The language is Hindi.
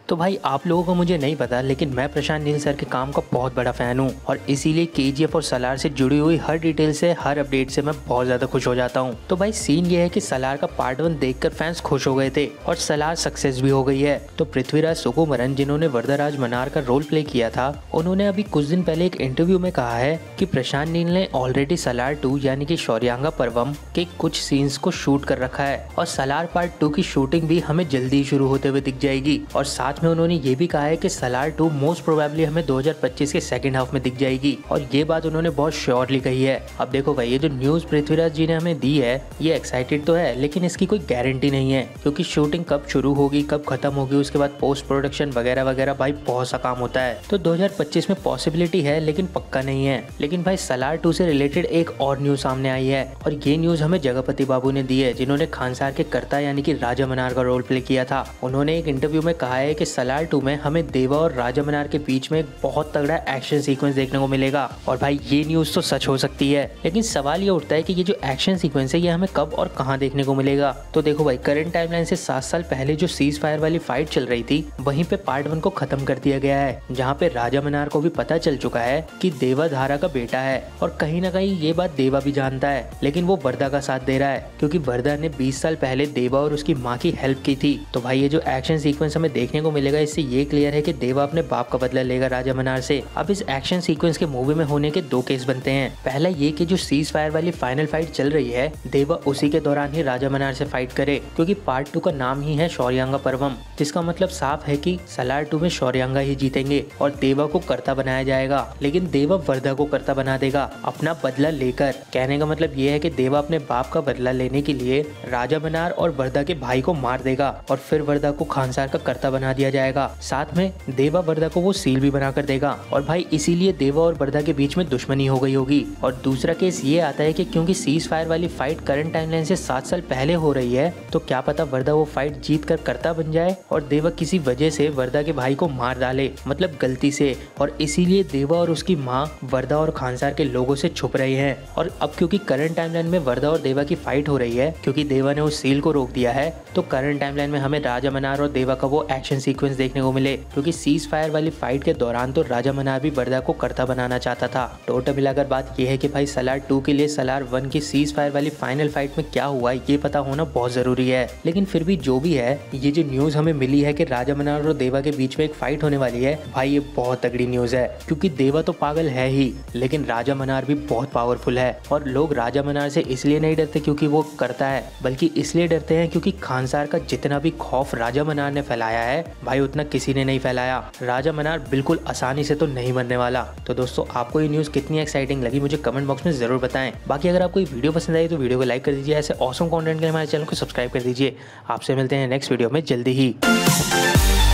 तो भाई आप लोगों को मुझे नहीं पता, लेकिन मैं प्रशांत नील सर के काम का बहुत बड़ा फ़ैन हूँ और इसीलिए केजीएफ और सलार से जुड़ी हुई हर डिटेल से, हर अपडेट से मैं बहुत ज़्यादा खुश हो जाता हूँ। तो भाई सीन ये है कि सलार का पार्ट 1 देखकर फैंस खुश हो गए थे और सलार सक्सेस भी हो गई है। तो पृथ्वीराज सुकुमारन, जिन्होंने वरदराज मनार का रोल प्ले किया था, उन्होंने अभी कुछ दिन पहले एक इंटरव्यू में कहा है कि प्रशांत नील ने ऑलरेडी सलार 2 यानी कि शौर्यांगा पर्वम के कुछ सीन्स को शूट कर रखा है और सलार पार्ट 2 की शूटिंग भी हमें जल्दी शुरू होते हुए दिख जाएगी। और साथ में उन्होंने ये भी कहा है कि सलार 2 मोस्ट प्रोबेबली हमें 2025 के सेकंड हाफ में दिख जाएगी और ये बात उन्होंने बहुत श्योरली कही है। अब देखो भाई, ये जो न्यूज़ पृथ्वीराज जी ने हमें दी है ये एक्साइटेड तो है, लेकिन इसकी कोई गारंटी नहीं है क्योंकि शूटिंग कब शुरू होगी, कब खत्म होगी, उसके बाद पोस्ट प्रोडक्शन वगैरह वगैरह भाई बहुत सा काम होता है। तो 2025 में पॉसिबिलिटी है लेकिन पक्का नहीं है। लेकिन भाई सलार 2 से रिलेटेड एक और न्यूज़ सामने आई है और ये न्यूज़ हमें जगपति बाबू ने दी है, जिन्होंने खानसार के कर्ता यानी कि राजा मनार का रोल प्ले किया था। उन्होंने एक इंटरव्यू में कहा है कि सलार 2 में हमें देवा और राजा मनार के बीच में एक बहुत तगड़ा एक्शन सीक्वेंस देखने को मिलेगा। और भाई ये न्यूज़ तो सच हो सकती है, लेकिन सवाल ये उठता है कि ये जो एक्शन सीक्वेंस है ये हमें कब और कहां देखने को मिलेगा। तो देखो भाई, करंट टाइमलाइन से 7 साल पहले जो सीज फायर वाली फाइट चल रही थी वहीं पे पार्ट 1 को खत्म कर दिया गया है, जहां पे राजा मनार को भी पता चल चुका है कि देवा धारा का बेटा है और कहीं ना कहीं ये बात देवा भी जानता है, लेकिन वो वर्दा का साथ दे रहा है क्योंकि वर्दा ने 20 साल पहले देवा और उसकी माँ की हेल्प की थी। तो भाई ये जो एक्शन सीक्वेंस हमें देखने को मिलेगा इससे ये क्लियर है कि देवा अपने बाप का बदला लेगा राजा मनार से। अब इस एक्शन सीक्वेंस के मूवी में होने के 2 केस बनते हैं। पहला ये कि जो सीज फायर वाली फाइनल फाइट चल रही है देवा उसी के दौरान ही राजा मनार से फाइट करे, क्योंकि पार्ट 2 का नाम ही है शौर्यांगा पर्वम, जिसका मतलब साफ है कि सलार 2 में शौर्यांगा ही जीतेंगे और देवा को कर्ता बनाया जाएगा। लेकिन देवा वर्दा को कर्ता बना देगा अपना बदला लेकर। कहने का मतलब ये है कि देवा अपने बाप का बदला लेने के लिए राजा मनार और वर्दा के भाई को मार देगा और फिर वर्दा को खानसार का कर्ता बना दिया जाएगा। साथ में देवा वर्दा को वो सील भी बना कर देगा और भाई इसीलिए देवा और वर्दा के बीच में दुश्मनी हो गई होगी। और दूसरा केस ये आता है कि क्योंकि सीज फायर वाली फाइट करंट टाइमलाइन से 7 साल पहले हो रही है, तो क्या पता वर्दा वो फाइट जीत कर कर्ता बन जाए और देवा किसी वजह से वर्दा के भाई को मार डाले, मतलब गलती से, और इसीलिए देवा और उसकी माँ वर्दा और खानसार के लोगों से छुप रहे हैं। और अब क्योंकि करंट टाइमलाइन में वर्दा और देवा की फाइट हो रही है, क्योंकि देवा ने उस सील को रोक दिया है, तो करंट टाइमलाइन में हमें राजा मनार और देवा का वो एक्शन सीक्वेंस देखने को मिले, क्योंकि सीज फायर वाली फाइट के दौरान तो राजा मनार भी वर्दा को कर्ता बनाना चाहता था। टोटल मिलाकर बात यह है कि भाई सलार 2 के लिए सलार 1 की सीज फायर वाली फाइनल फाइट में क्या हुआ ये पता होना बहुत जरूरी है। लेकिन फिर भी जो भी है, ये जो न्यूज हमें मिली है कि राजा मनार और देवा के बीच में एक फाइट होने वाली है, भाई ये बहुत तगड़ी न्यूज है, क्योंकि देवा तो पागल है ही, लेकिन राजा मनार भी बहुत पावरफुल है। और लोग राजा मनार से इसलिए नहीं डरते क्योंकि वो करता है, बल्कि इसलिए डरते हैं क्योंकि खानसार का जितना भी खौफ राजा मनार ने फैलाया है भाई उतना किसी ने नहीं फैलाया। राजा मनार बिल्कुल आसानी से तो नहीं मरने वाला। तो दोस्तों, आपको ये न्यूज़ कितनी एक्साइटिंग लगी मुझे कमेंट बॉक्स में जरूर बताएं। बाकी अगर आपको ये वीडियो पसंद आई तो वीडियो को लाइक कर दीजिए, ऐसे ऑसम कंटेंट के लिए हमारे चैनल को सब्सक्राइब कर दीजिए। आपसे मिलते हैं नेक्स्ट वीडियो में जल्दी ही।